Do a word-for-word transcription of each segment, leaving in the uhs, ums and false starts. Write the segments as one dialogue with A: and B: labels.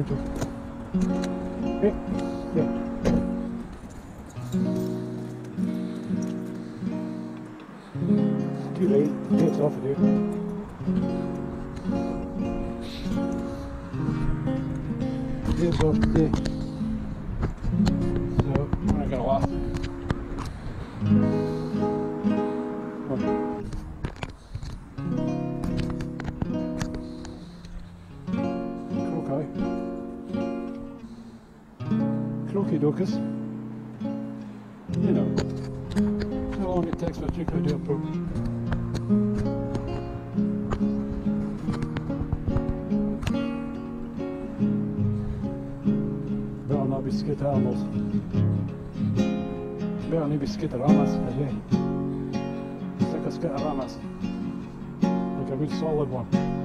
A: Good. Okay. Yeah. Too late. It's off of here. It's off today. So I got a lot. Croci. Croci docus. You know. How long it takes for a chicken to do a poop. Better not be skit animals. Better not be skitaramas, I say. Stick a skitaramas. Like a good solid one.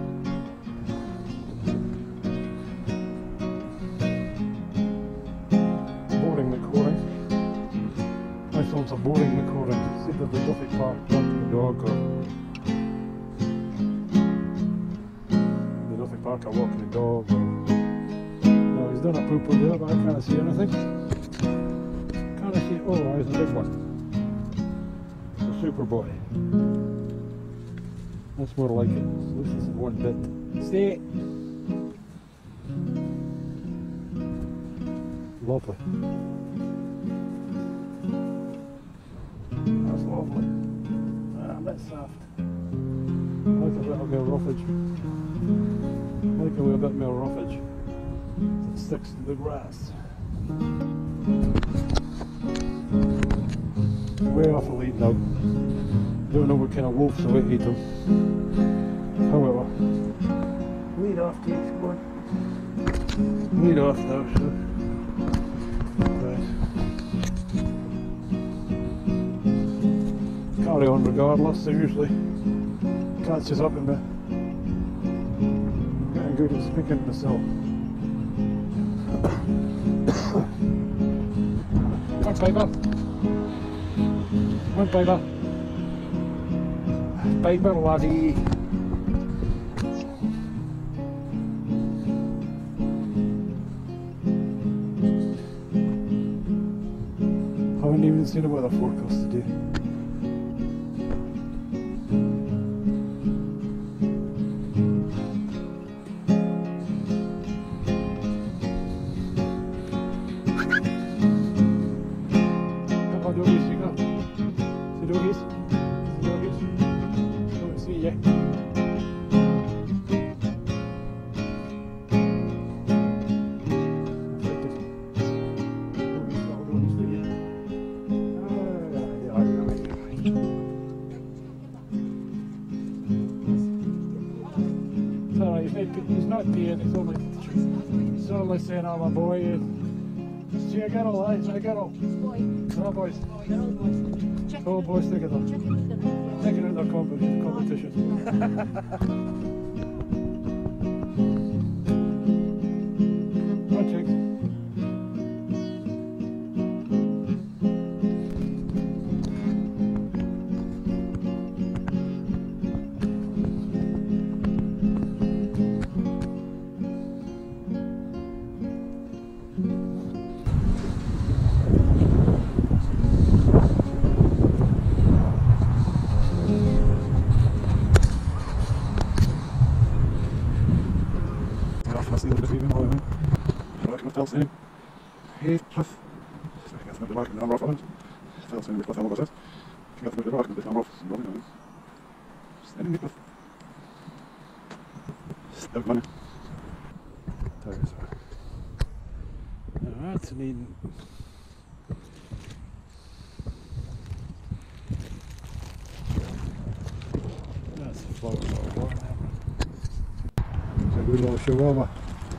A: Boring recording. I thought it's a boring recording. See the Duffy Park walking the dog or the Duffy Park are walking the dog or no, he's done a poop over there but I can't see anything. Can't see, oh there's a big one. The Superboy. That's more like it. So this is one bit. Stay. Lovely. That's lovely. Ah, a bit soft. Like a little bit of roughage. Like a little bit more roughage. It sticks to the grass. Way off the lead now. Don't know what kind of wolves I would eat them. However, lead off takes one. Lead off now, so. Right. Carry on regardless, they usually catches up in me. Getting good at speaking to myself. Come on, Piper. Come on, Piper. Piper, laddie. Haven't even seen a weather forecast today. Couple of doggies you got? See doggies? See doggies? Don't see ya. He's not peeing, he's only, he's only saying I'm a boy. See a girl, eh? See a girl. No boys. Oh boys together. Taking out their competition. Come on, chicks. Felsen, Heathcliff, så jeg kan smette bakken av Raffalens, Felsen i Heathcliff helvete, jeg kan smette bakken av Raffalens, Stenning Heathcliff, Støvmann, takk så. Alright, så need that's the flow of the water now. It's a good little chihuahua.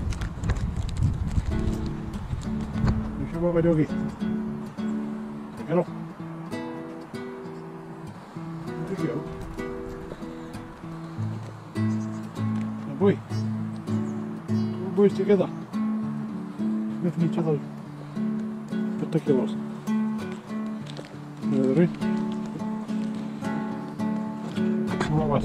A: Chihuahua doggy. Get off. There you go. Now boy. Two boys together. Sniffing each other's particulars. Ready? Chihuahuas.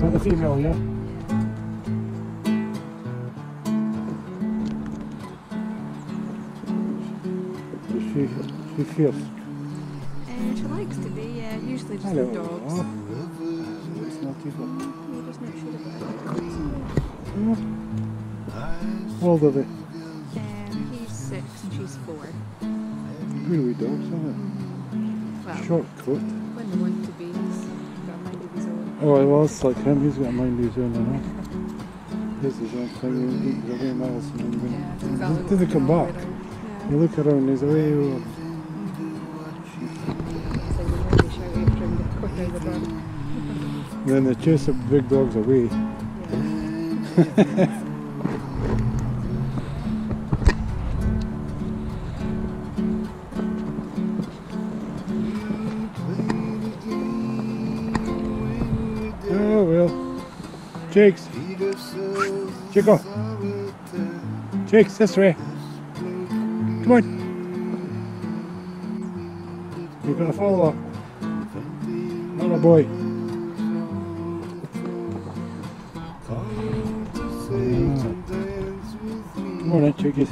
A: And the female, yeah? Is she, she fierce?
B: Uh, she likes to be, yeah, usually just
A: Hello.
B: with dogs.
A: It's not too bad.
B: We're just not sure about it.
A: How old are they?
B: Um, he's six and she's four.
A: Good wee dogs, aren't
B: Well,
A: they? Short coat.
B: when they want to be, he's got a mind of his own.
A: Oh, well, it's like him. He's got a mind of his own, I know. Here's his own thing. He eats away miles and then
B: Yeah, it's exactly
A: did they
B: what's
A: come
B: wrong
A: back?
B: with her. Yeah.
A: You look around, he's away. Oh.
B: So the more they shout after him, the quicker they run.
A: Then they chase the big dogs away.
B: Yeah.
A: Oh well. Jakes. Chico. Jakes, this way. Come on. You're gonna follow up. Not a boy. Come on then, chickies.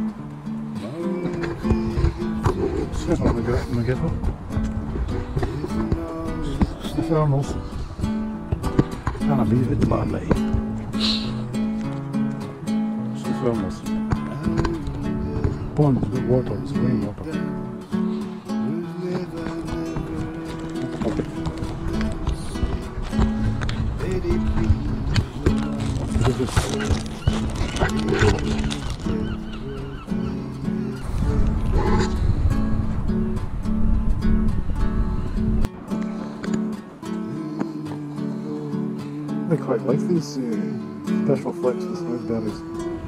A: Sit on the gut and the ghetto. The thermals. Can I beat it badly? It's the thermals. Ponds with water, it's rainwater. I quite like these uh, special flexes with berries.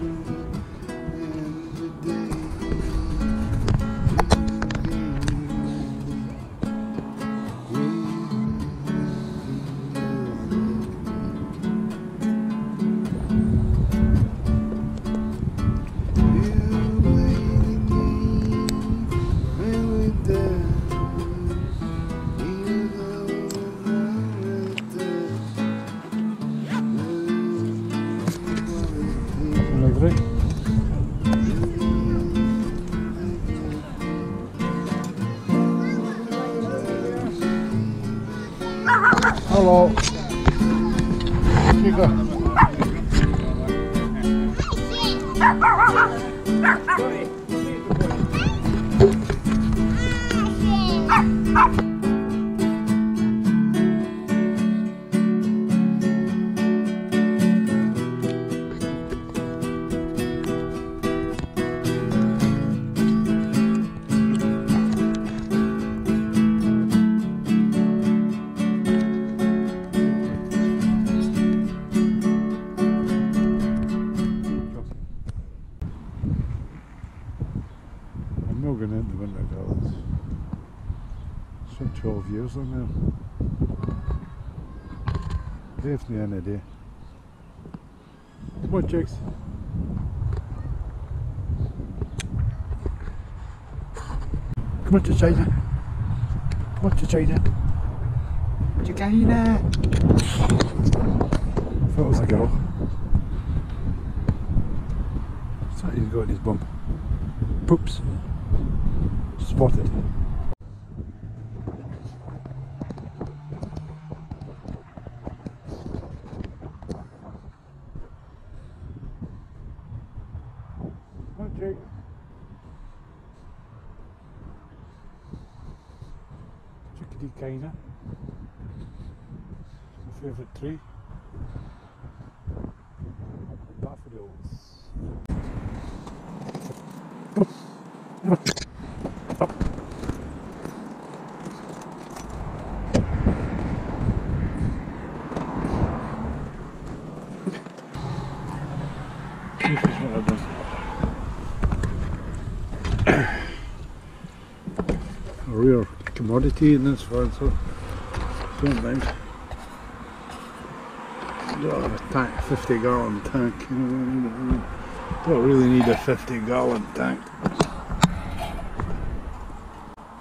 A: Hello. Chica. I'm not going into Winter Gardens. It's been twelve years on there. Definitely any day. Come on, chicks. Come on to China. Come on to China. China. I thought it was a girl. So he's got his bump. Poops. Spotted. Come on, Jake. Chickadee Kaina. My favourite tree. Daffodils. This is what I've done. A rare commodity in this one, so sometimes don't have a tank, fifty gallon tank, you know, don't really need a fifty gallon tank.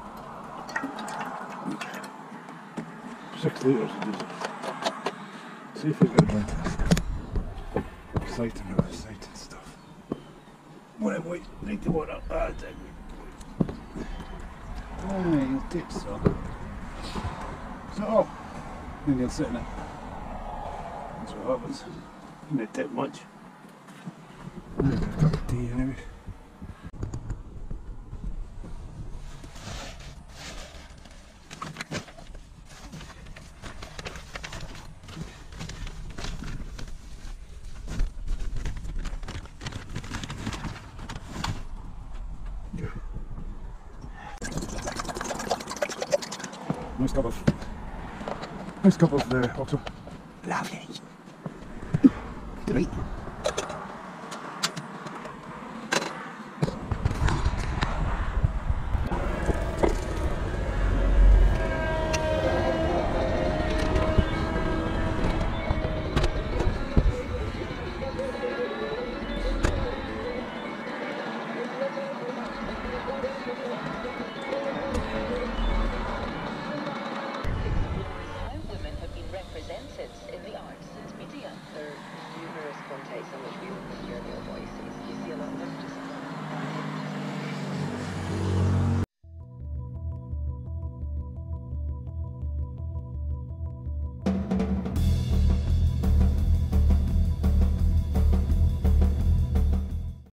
A: Six litres of diesel. See if we can find sight and other sight and stuff. What wait, need to water. Ah, dang it. Ah, you'll dip so. So, then you'll sit in it. That's what happens. You don't dip much. I've got a cup of tea anyway. Nice cup of, nice cup of uh, oxo.
C: Lovely. Great.